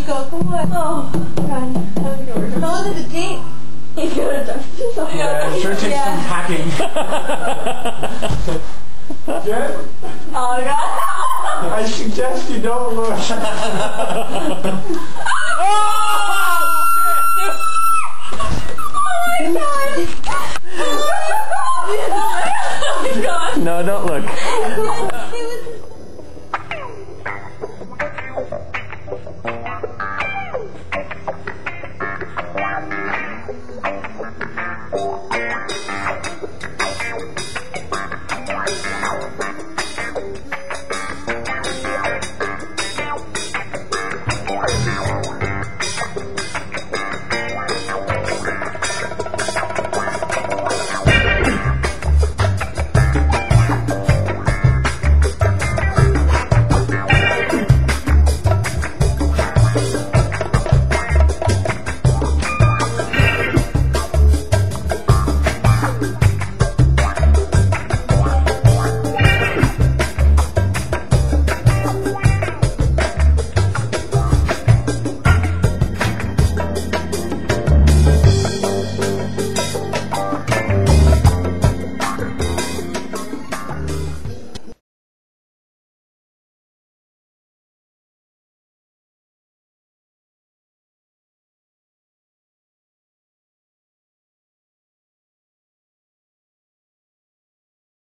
go. Come on. Oh, run. Don't look at the tape. Yeah, it sure takes some hacking. Good? Oh, God. I suggest you don't look. Oh, my God. No, don't look.